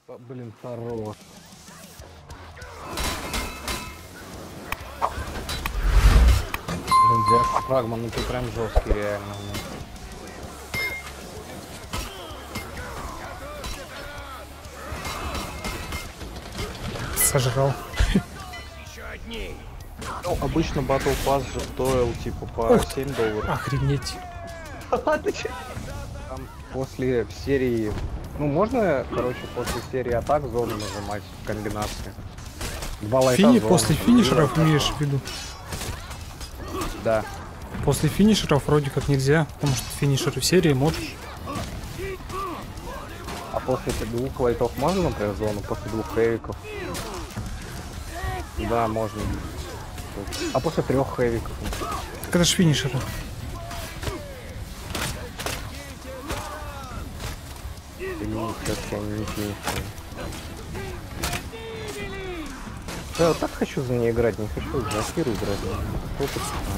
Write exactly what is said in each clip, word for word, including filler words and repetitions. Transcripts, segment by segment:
Блин, хорош. Блин, Зерк Фрагман, ну ты прям жесткий, реально. Сожрал. Ну, обычно Battle Pass же стоил типа по Ух семь долларов. Охренеть. Там после серии... Ну, можно, короче, после серии атак зону нажимать в комбинации. Два лайта Фини зоны. после финишеров имеешь в виду? Да. После финишеров вроде как нельзя, потому что финишеры в серии можешь. А после двух лайтов можно, например, зону? После двух хэвиков? Да, можно. А после трех хэвиков? Так это ж финишеры. Все-таки они не финишеры. Я вот так хочу за ней играть, не хочу за Акиру играть. Опыт,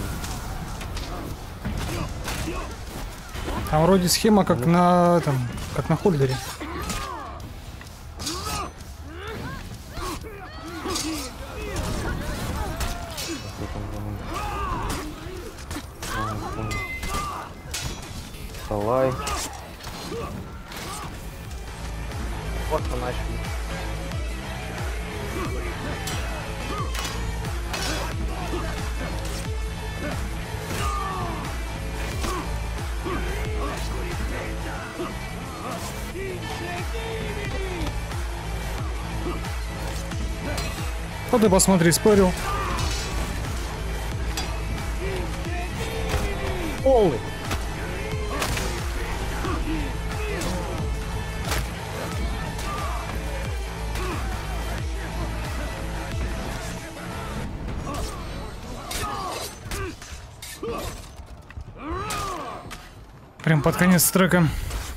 Там вроде схема как на там, как на хольдере. Салай. Вот мы начали. Ну ты посмотри, спорил. Полный. Прям под конец трека.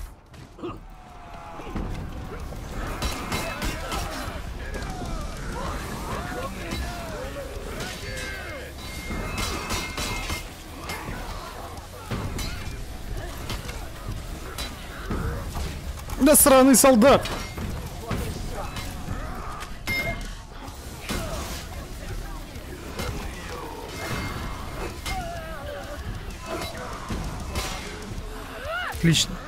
Да сраный солдат! Отлично.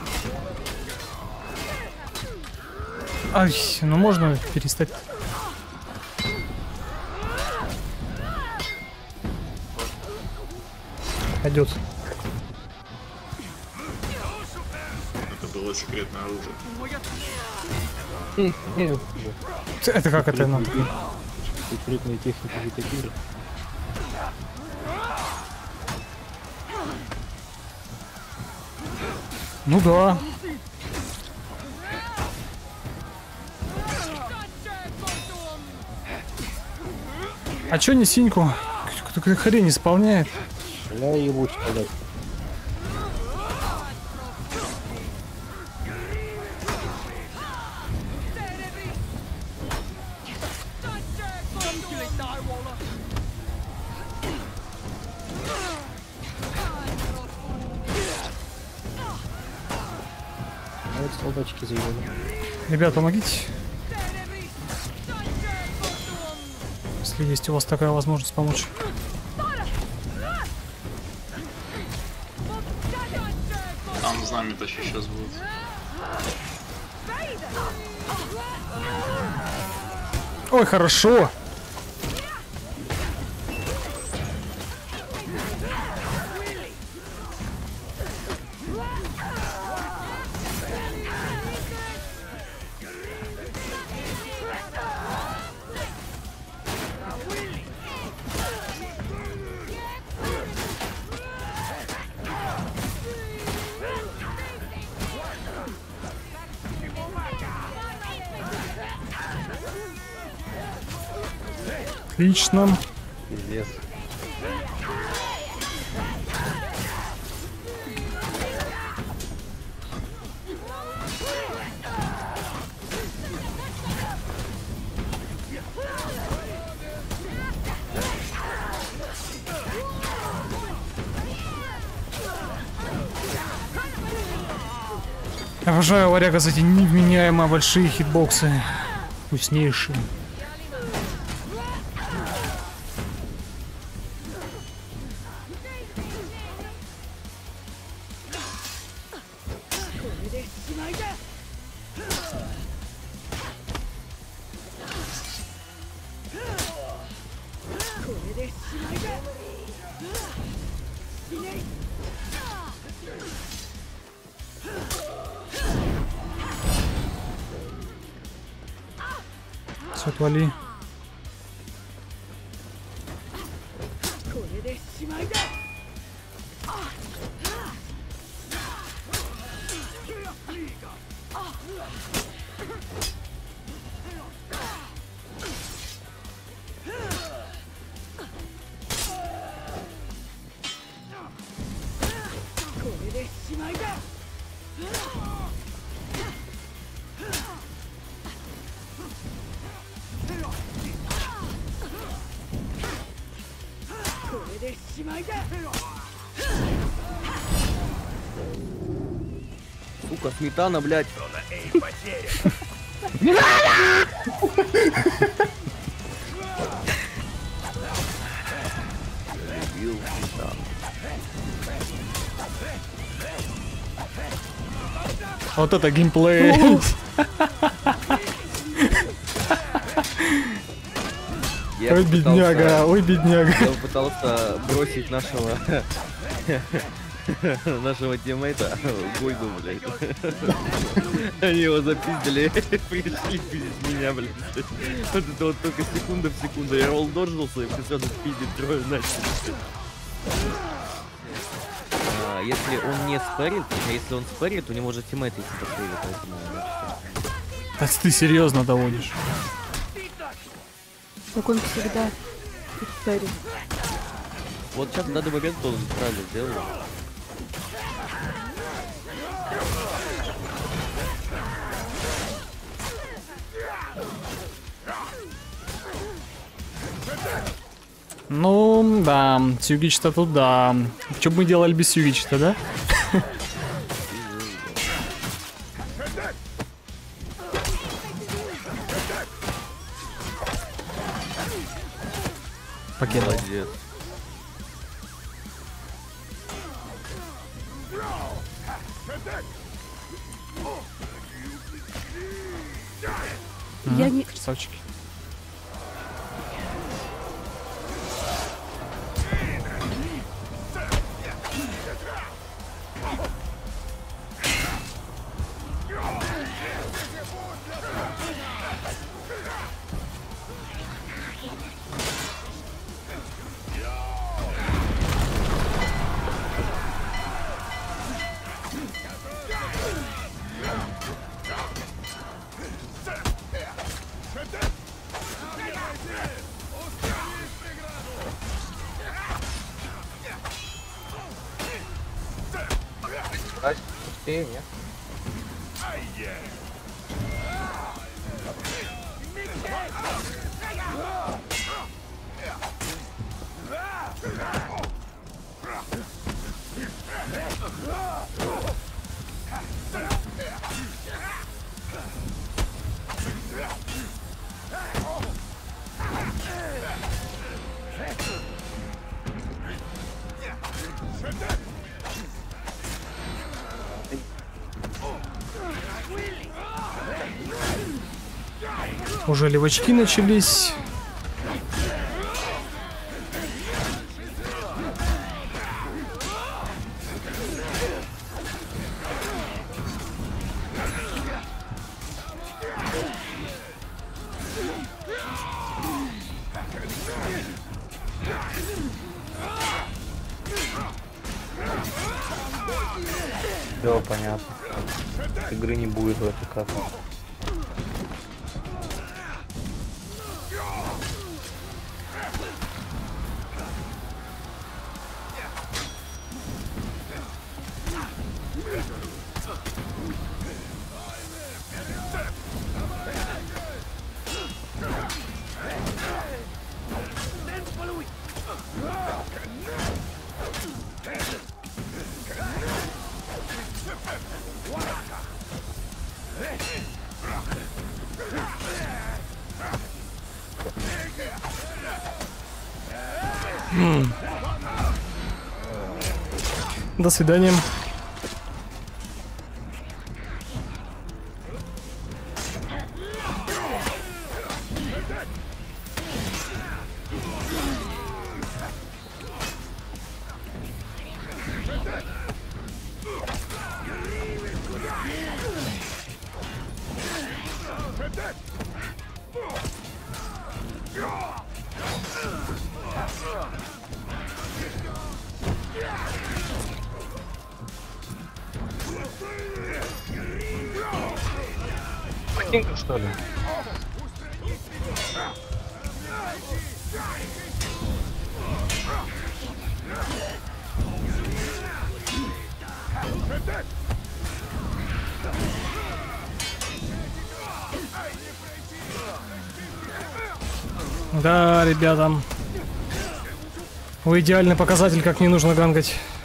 Ай, ну можно перестать. Пойдет. Это было секретное оружие. Это как это надо? Секретные техники Витакира. Ну да. А чё не синьку? Какую-то хрень исполняет. Я ебусь, блядь. А вот солдатики заебали. Ребят, помогите. Если есть у вас такая возможность помочь. Там знамя-то сейчас будет. Ой, хорошо. Отлично. Пиздец. Обожаю варяга за эти невменяемо большие хитбоксы. Вкуснейшие. Все, отвали. Сука, сметана, блядь. Любил сметану. Вот это геймплей. Я Ой, бедняга, попытался- ой, бедняга. Я попытался бросить нашего нашего тиммейта в бойду, блядь. Они его запиздили, пришли пиздить меня, блядь. Вот это вот только секунда в секунду. Я ролл дождался и все сразу пиздить трое начали. А, если он не спарит, а если он спарит, у него же тиммейт есть последний, поэтому... Да ты серьезно доводишь. Так он всегда старик. Вот сейчас в данный момент он правильно сделал. Ну, да, Сюгич-то туда. Что бы мы делали без Сюгича-то, да? Покинул. Молодец. Я не... Красавчики. Успею, нет? Уже левочки начались. Все понятно. Игры не будет в эту карту. До свидания. Ботинка, что ли? Да, ребята. Вы идеальный показатель, как не нужно гангать.